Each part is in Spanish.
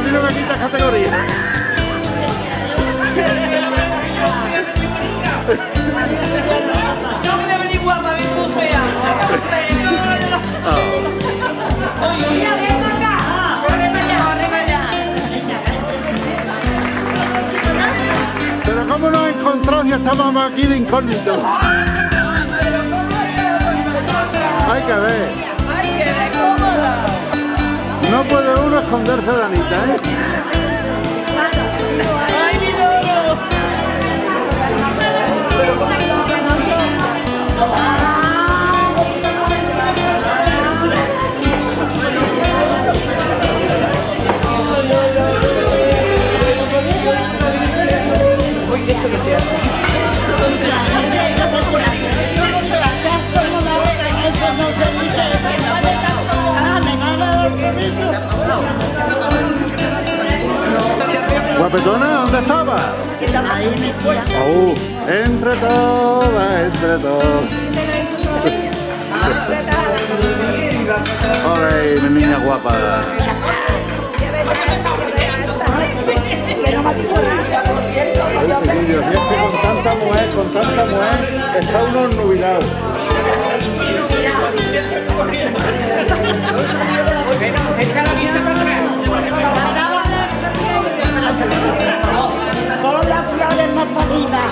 mí no me quitas categoría. No voy a venir guapa, bien muy fea. Mira, ven acá. Corre para allá, corre para allá. Pero ¿cómo nos encontramos si estamos aquí de incógnito? Hay que ver. Ay, qué de cómoda. No puede uno esconderse de Anita, ¿eh? Ay, mi loro. Guapetona, ¿dónde estaba? Ahí me tira. Entre todas, entre todas. Ole, mi niña guapa. Ay, chiquillo, si es que con tanta mujer, está uno nubilado. Echa la vista para atrás. Solo las flores más bonitas.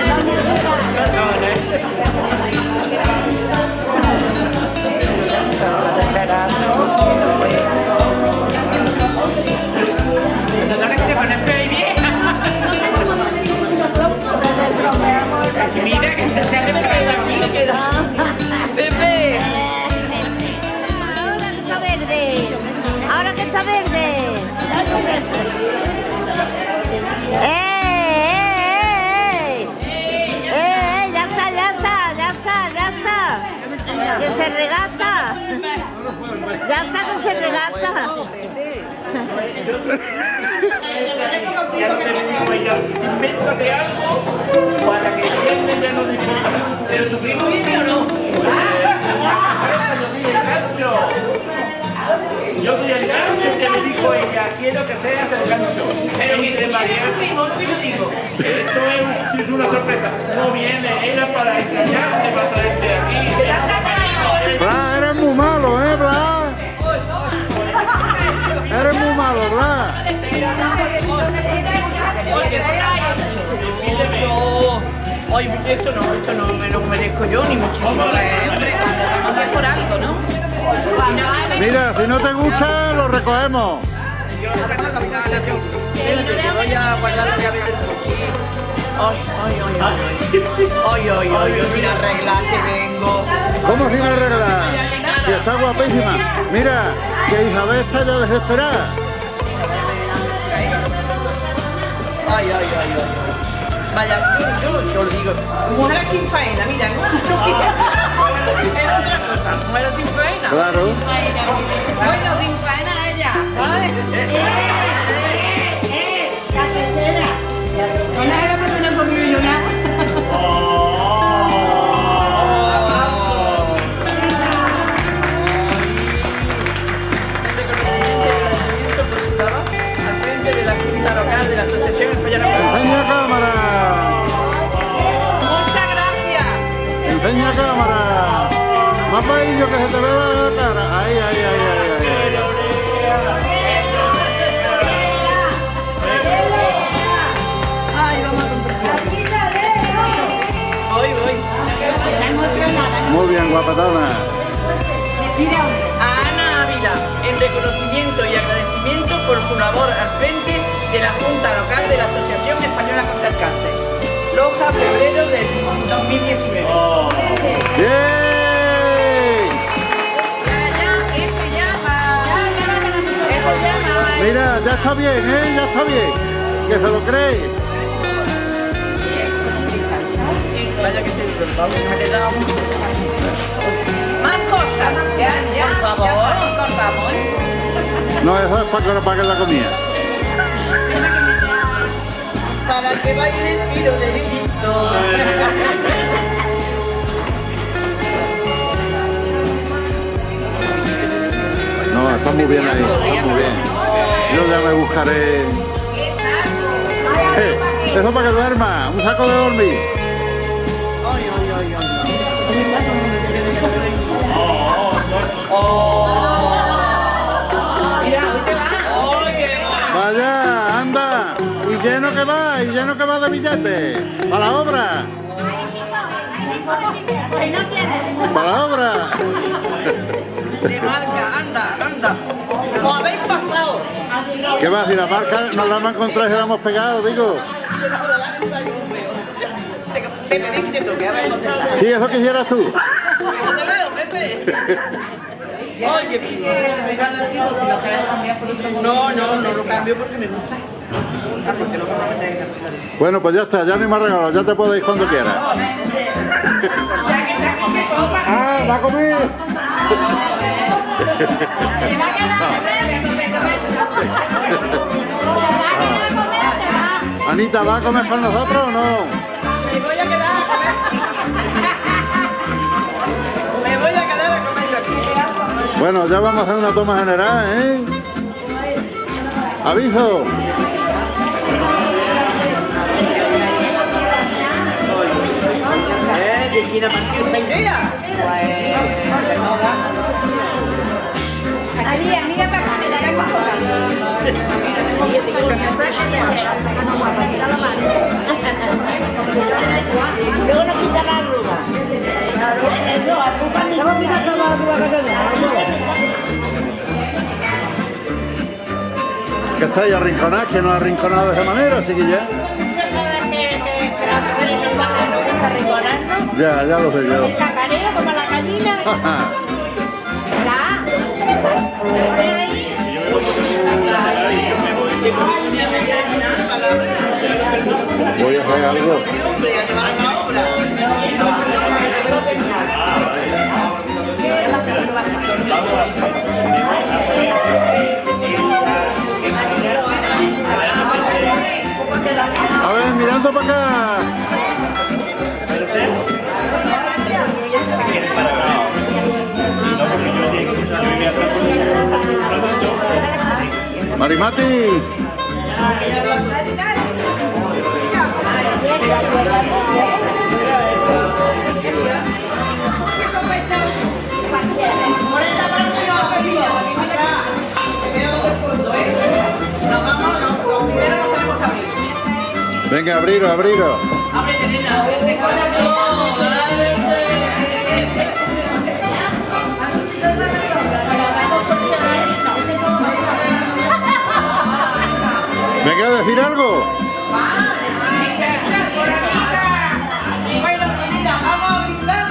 Mira que se hace aquí, queda. Pepe. Ahora que está verde. Ahora que está verde. Ya está, ya está, ya está, ya está. Que se regata. Ya está, que se regata. Ya te digo ella, invéntate algo para que siempre ya no disfruta. ¿Pero tu primo vive o no? Yo soy el gancho que le dijo ella, quiero que seas el gancho. Pero mi Entre María. primo, no te lo digo. Esto es una sorpresa. No viene, era para engañarte, para traerte aquí. Blas, eres muy malo, Blas. Eres muy malo, Blas. Oye, esto no me lo merezco yo ni muchísimo. Hombre, cuando vamos a por algo, ¿no? Mira, si no te gusta, lo recogemos. Yo no tengo la capital, yo voy a guardar la llave del bolsillo. Ay, mira, arreglar que vengo. ¿Cómo sin arreglar? Si está guapísima. Mira, que Isabel está ya desesperada. Ay. Vaya, yo lo digo. Mujeres sin faena, mira. Es otra cosa, mujeres sin faena. Claro. Bueno, sin faena ella, ¿vale? La tercera. No era que tener conmigo yo nada. Al frente de la Junta Local de la Asociación Española. Enseña cámara. Muchas gracias. Enseña cámara. Más para ello que se te vea la cara. Ahí. Ay, vamos a compartir. Voy. Muy bien, guapetona. A Ana Ávila, en reconocimiento y agradecimiento por su labor al frente de la Junta Local de la Asociación Española contra el Cáncer. Loja, febrero del 2019. ¡Bien! Eso llama. Mira, ya está bien, ya está bien. Que se lo cree. Vaya que se disfrutamos, me ha quedado más cosas. Ya, por favor, y cortamos, ¿eh? No, eso es para que la comida. Para que baile el tiro de Lilito. No, está muy bien ahí, está muy bien. Yo ya me buscaré. Eso para que duerma, un saco de dormir. Vaya, anda, y lleno que va de billetes. Para la obra. Para la obra. De marca, anda. ¿Cómo habéis pasado? ¿Qué va? Si la marca nos la hemos encontrado y se la hemos pegado, digo. Pepe, ven que te toque, a ver dónde estás. Sí, eso quisieras tú. No te veo, Pepe. Oye, si lo querés cambiar por otro modo. No lo cambio porque me gusta. Porque lo vamos a meter en el. Bueno, pues ya está, ya ni más regalos, ya te puedes ir cuando quieras. ¡Ah, va a comer! Anita, ¿va a comer con nosotros o no? Me voy a quedar a comer. Me voy a quedar a comer yo aquí. Bueno, ya vamos a hacer una toma general, ¿eh? ¡Aviso! ¿De quién ha partido esta idea? Pues de toda. Mira para acá, me la hago sola. Luego nos quita la arruga. Que estáis arrinconados, que nos ha arrinconado de esa manera, así que ya. Ya lo sé yo. El cacareo como la gallina. Voy a hacer algo. A ver, mirando para acá. Marimati. Venga, abriros. Ábrete, nena, ábrete con la ¿Me quieres decir algo? Bueno, mira, vamos a brindar.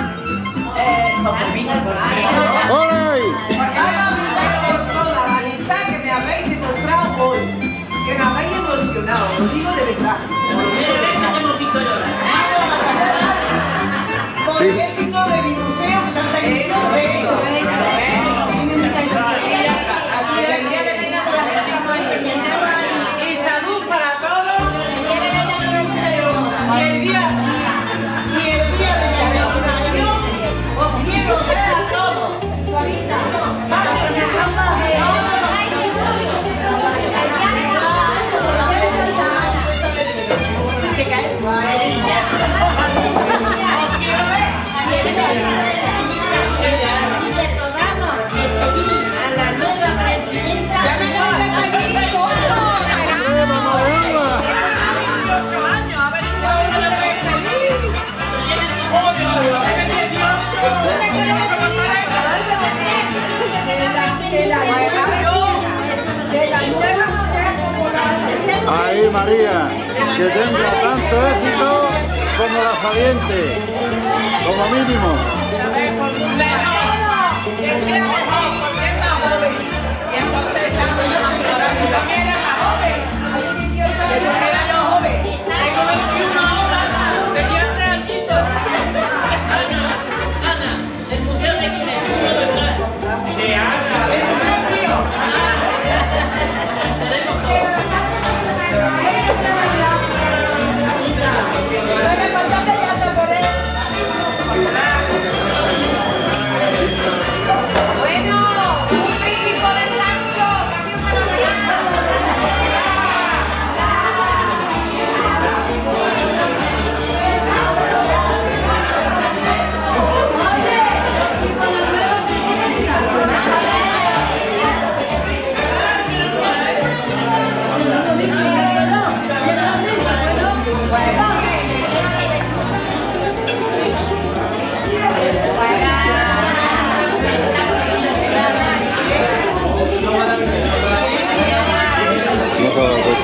¡Hola! Vamos a brindar por toda la amistad que me habéis demostrado hoy. Que me habéis emocionado, lo digo de verdad. Por el éxito de mi museo, que tanta ilusión veo. Tiene mucha ilusión. Así es, el día de la y salud para todos. Y el día de la inauguración os quiero ver a todos. ¿Te caes? Ahí, María, que tenga tanto éxito como la saliente, como mínimo. Que sea mejor, porque es más joven. Y entonces estamos llamando a la también era más joven. Que yo era no joven. Tengo 21 ahora, tenía 3 añitos. Ana, el museo de Guinness, de Ana.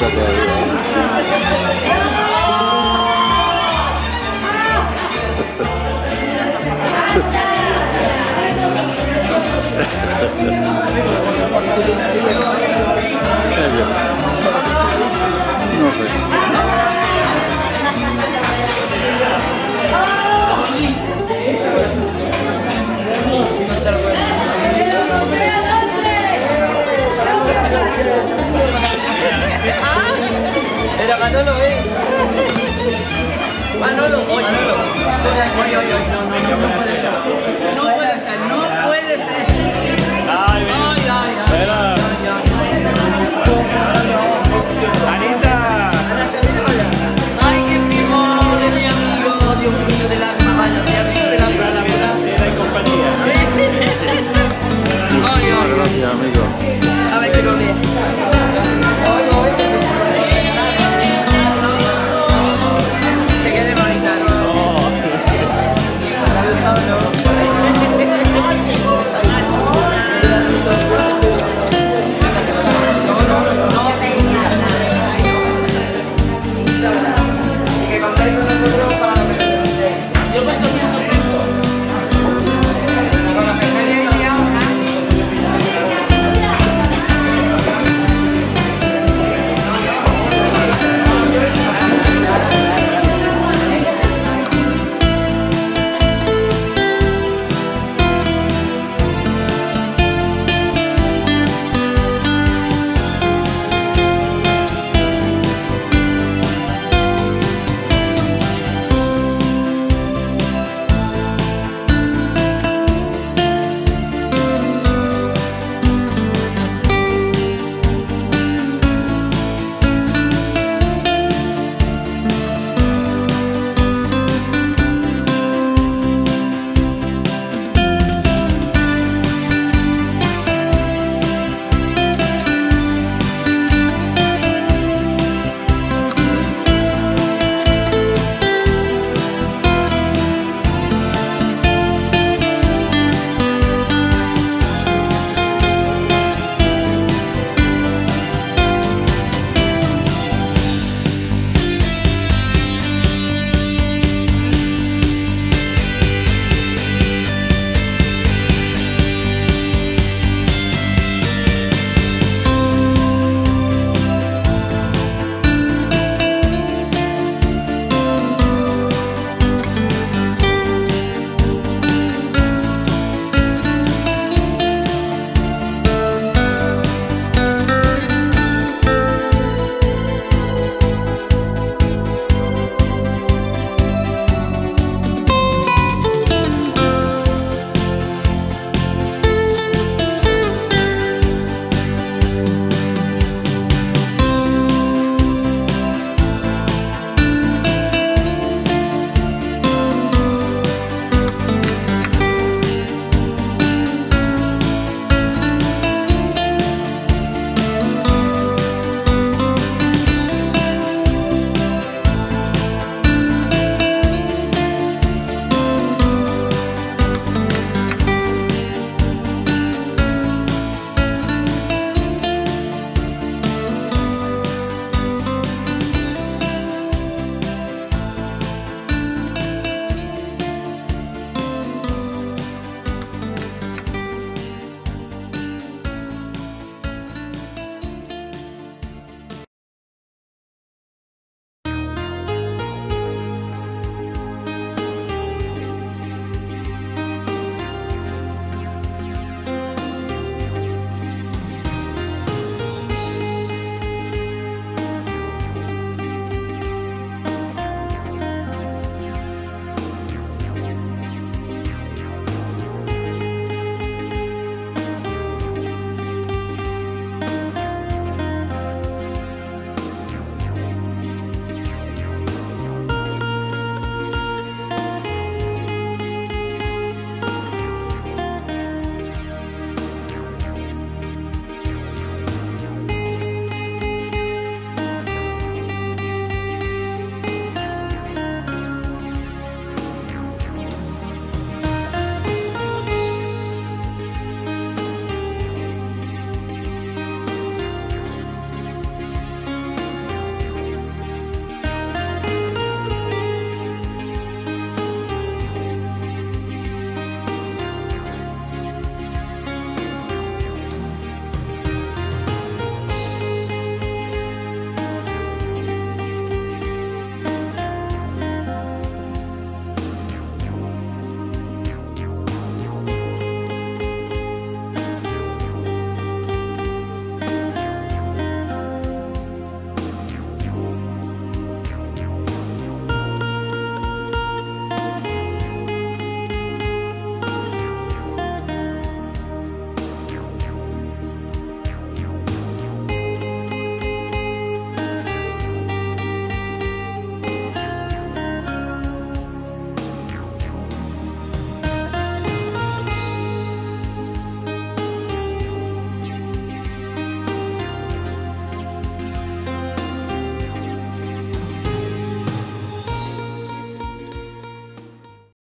todavía.